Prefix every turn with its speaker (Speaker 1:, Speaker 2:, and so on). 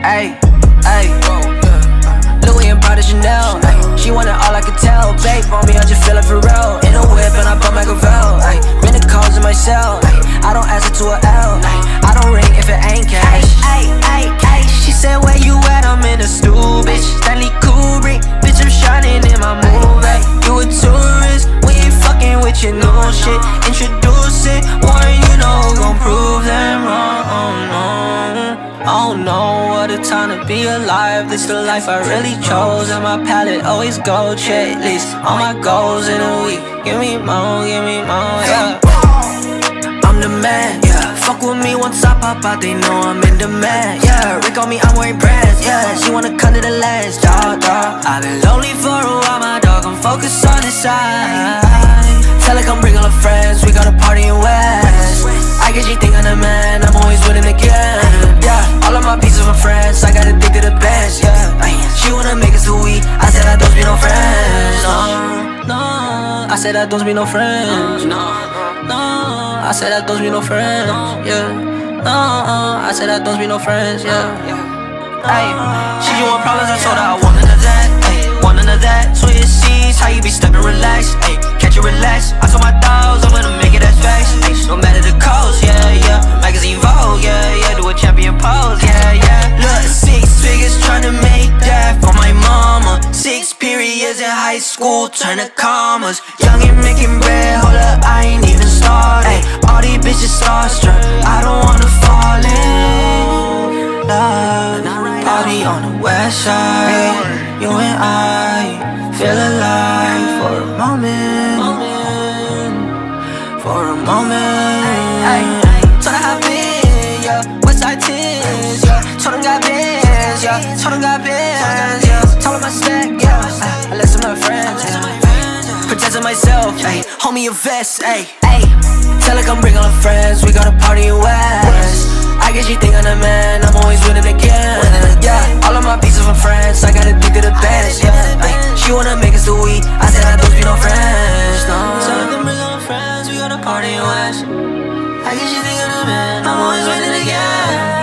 Speaker 1: Ayy, ayy, Louis and Prada Chanel. Ay, she wanted all I could tell. Babe on me, I just feel it for real. In a whip and I bought Machiavelli. Ay, been the calls in my cell. Ay, I don't answer to a L. Ay, I don't ring if it ain't cash. Ay, ay, ay, she said where you at? I'm in the stool, bitch. Stanley Kubrick, bitch, I'm shining in my movie. You a tourist, we ain't fucking with your new shit. Introduce it, one you know gon' prove them wrong. Oh no, what a time to be alive. This the life I really chose, and my palette always go checklist. All my goals in a week. Give me more, yeah. I'm the man, yeah. Fuck with me once I pop out, they know I'm in demand, yeah. Rick on me, I'm wearing brands, yeah. She wanna come to the last, dawg. I've been lonely for a while, my dog. I'm focused on this side. Tell her come bring all her friends, we got a party in West. I guess you think I'm the man, I'm always winning again, yeah. All of my pieces from France, I gotta dig to the bench, yeah. Ay, she wanna make us sweet, I said I don't be no friends, no. I said I don't be no friends, no. I said I don't be no friends, yeah. No, I said I don't be no friends, yeah. Ay, she just want problems, I told her I want none of that. Ay, want none of that. Switch seats, how you be stepping, relax. Ay, catch you relax. I told my dogs I'm gonna make it as facts. Ay, no matter the cost, yeah, yeah. Magazine Vogue, yeah, yeah. Do a champion pose, yeah, yeah. Look, 6 figures tryna make that for my mama. 6 periods in high school, turn to commas. Young and making bread, hold up, I ain't even started. Ay, all these bitches starstruck, I don't wanna fall in love. Party on the west side, you and I feel alive for a moment, for a moment. Told her hop in, yeah, Westside Tins, yeah. Told them got bands, yeah. Told them got bands, yeah. Told them I stack, yeah. I let some of my friends, yeah. Protecting myself, ayy. Hold me a vest, ayy. Tell her come bring all her friends, we got a party in West. I guess you think I'm the man, I'm always winning again, yeah. All of my pieces from France, I gotta dig to the best, yeah. Ay, she wanna make us sweet, I said I don't be no friends, no. Tell her come bring all her friends, we got a party in West. I guess you think I'm the man, I'm always winning again.